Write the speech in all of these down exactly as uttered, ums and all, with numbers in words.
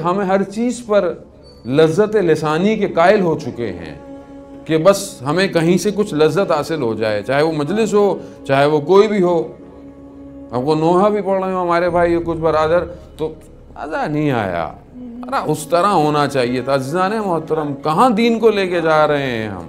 हम हर चीज़ पर लज्जत लिसानी के कायल हो चुके हैं कि बस हमें कहीं से कुछ लज्जत हासिल हो जाए, चाहे वो मजलिस हो, चाहे वो कोई भी हो। हमको नोहा भी पढ़ रहे हो हमारे भाई कुछ बरादर, तो मज़ा नहीं आया। अरे उस तरह होना चाहिए था। अज़ीज़ान मोहतरम, कहाँ दीन को लेके जा रहे हैं हम?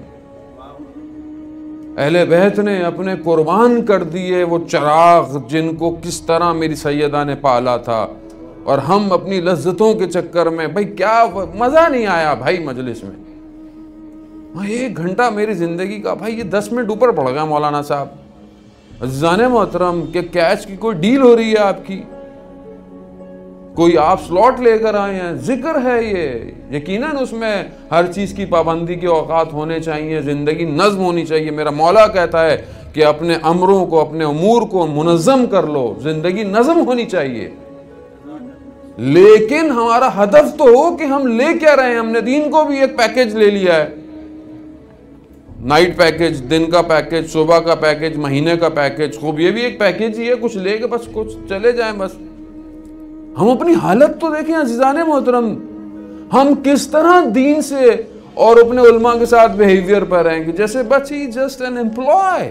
अहले बैत ने अपने कुर्बान कर दिए वो चराग जिनको किस तरह मेरी सैयदा ने पाला था, और हम अपनी लज्जतों के चक्कर में, भाई क्या मज़ा नहीं आया भाई मजलिस में। हाँ, एक घंटा मेरी ज़िंदगी का, भाई ये दस मिनट ऊपर पड़ गया मौलाना साहब। अज़ीज़ान मोहतरम, के कैश की कोई डील हो रही है आपकी, कोई आप स्लॉट लेकर आए हैं, जिक्र है ये, यकीनन उसमें हर चीज़ की पाबंदी के औकात होने चाहिए, ज़िंदगी नज़्म होनी चाहिए। मेरा मौला कहता है कि अपने अमरों को, अपने उमूर को मुनज़्ज़म कर लो, ज़िंदगी नज़्म होनी चाहिए। लेकिन हमारा हदफ तो हो कि हम ले क्या रहे हैं। हमने दीन को भी एक पैकेज ले लिया है, नाइट पैकेज, दिन का पैकेज, सुबह का पैकेज, महीने का पैकेज। खूब, ये भी एक पैकेज ही है, कुछ लेके बस कुछ चले जाएं बस। हम अपनी हालत तो देखें अज़ीज़ान मोहतरम, हम किस तरह दीन से और अपने उलमा के साथ बिहेवियर पर रहेंगे जैसे बस ही जस्ट एन एम्प्लॉय।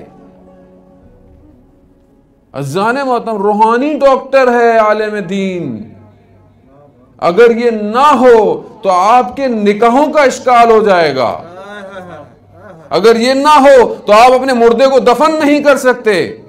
अज़ीज़ान मोहतरम, रूहानी डॉक्टर है आलिम दीन। अगर ये ना हो तो आपके निकाहों का इश्काल हो जाएगा। अगर ये ना हो तो आप अपने मुर्दे को दफन नहीं कर सकते।